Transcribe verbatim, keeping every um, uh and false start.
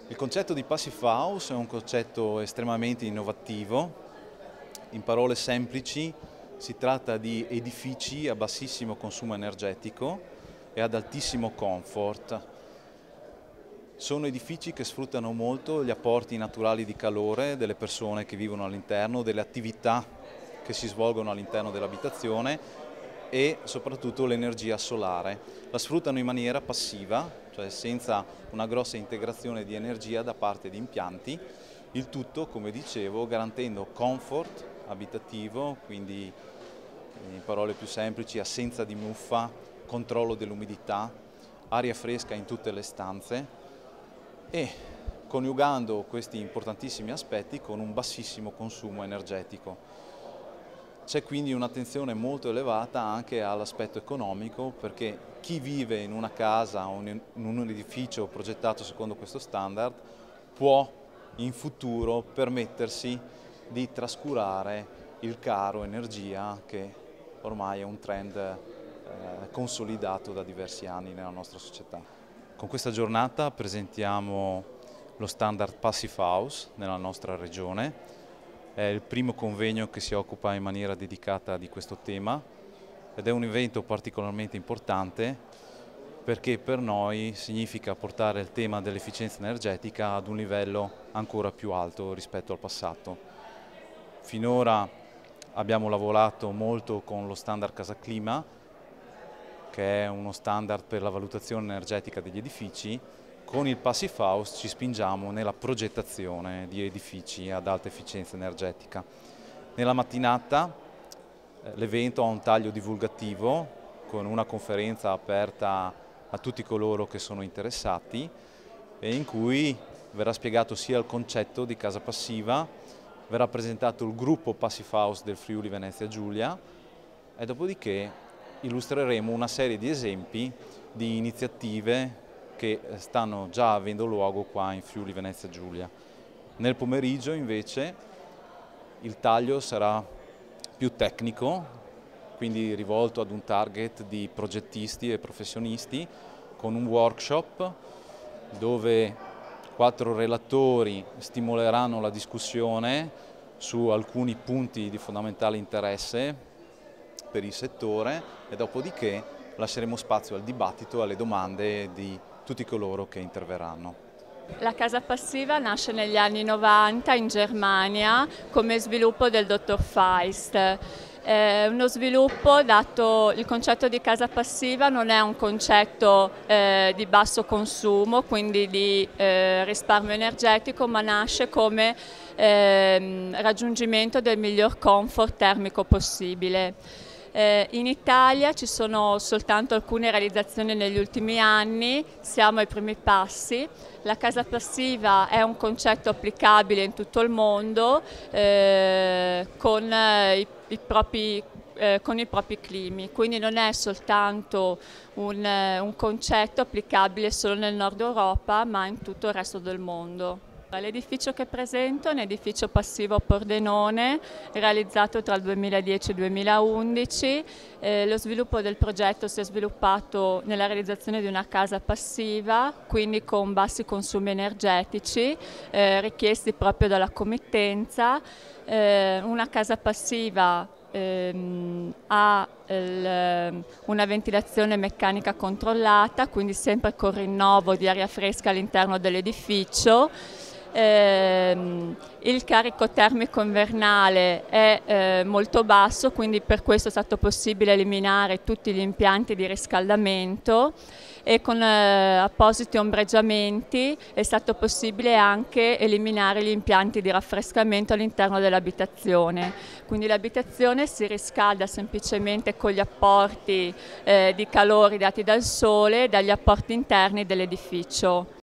Il concetto di Passive House è un concetto estremamente innovativo. In parole semplici si tratta di edifici a bassissimo consumo energetico e ad altissimo comfort. Sono edifici che sfruttano molto gli apporti naturali di calore delle persone che vivono all'interno, delle attività che si svolgono all'interno dell'abitazione e soprattutto l'energia solare. La sfruttano in maniera passiva, cioè senza una grossa integrazione di energia da parte di impianti, il tutto, come dicevo, garantendo comfort abitativo, quindi in parole più semplici assenza di muffa, controllo dell'umidità, aria fresca in tutte le stanze e coniugando questi importantissimi aspetti con un bassissimo consumo energetico. C'è quindi un'attenzione molto elevata anche all'aspetto economico, perché chi vive in una casa o in un edificio progettato secondo questo standard può in futuro permettersi di trascurare il caro energia che ormai è un trend eh, consolidato da diversi anni nella nostra società. Con questa giornata presentiamo lo standard Passive House nella nostra regione. È il primo convegno che si occupa in maniera dedicata di questo tema ed è un evento particolarmente importante perché per noi significa portare il tema dell'efficienza energetica ad un livello ancora più alto rispetto al passato. Finora abbiamo lavorato molto con lo standard Casa Clima, che è uno standard per la valutazione energetica degli edifici. Con il Passive House ci spingiamo nella progettazione di edifici ad alta efficienza energetica. Nella mattinata eh, l'evento ha un taglio divulgativo con una conferenza aperta a tutti coloro che sono interessati e in cui verrà spiegato sia il concetto di casa passiva, verrà presentato il gruppo Passive House del Friuli Venezia Giulia e dopodiché illustreremo una serie di esempi di iniziative che stanno già avendo luogo qua in Friuli Venezia Giulia. Nel pomeriggio invece il taglio sarà più tecnico, quindi rivolto ad un target di progettisti e professionisti, con un workshop dove quattro relatori stimoleranno la discussione su alcuni punti di fondamentale interesse per il settore e dopodiché lasceremo spazio al dibattito e alle domande di tutti coloro che interverranno. La casa passiva nasce negli anni novanta in Germania come sviluppo del dottor Feist. È uno sviluppo dato il concetto di casa passiva non è un concetto eh, di basso consumo, quindi di eh, risparmio energetico, ma nasce come eh, raggiungimento del miglior comfort termico possibile. Eh, in Italia ci sono soltanto alcune realizzazioni negli ultimi anni, siamo ai primi passi. La casa passiva è un concetto applicabile in tutto il mondo eh, con, eh, i, i propri, eh, con i propri climi, quindi non è soltanto un, eh, un concetto applicabile solo nel nord Europa, ma in tutto il resto del mondo. L'edificio che presento è un edificio passivo a Pordenone, realizzato tra il duemiladieci e il duemilaundici. Eh, lo sviluppo del progetto si è sviluppato nella realizzazione di una casa passiva, quindi con bassi consumi energetici, eh, richiesti proprio dalla committenza. Eh, una casa passiva ehm, ha il, una ventilazione meccanica controllata, quindi sempre con rinnovo di aria fresca all'interno dell'edificio. Eh, il carico termico invernale è eh, molto basso, quindi per questo è stato possibile eliminare tutti gli impianti di riscaldamento e con eh, appositi ombreggiamenti è stato possibile anche eliminare gli impianti di raffrescamento all'interno dell'abitazione. Quindi l'abitazione si riscalda semplicemente con gli apporti eh, di calore dati dal sole e dagli apporti interni dell'edificio.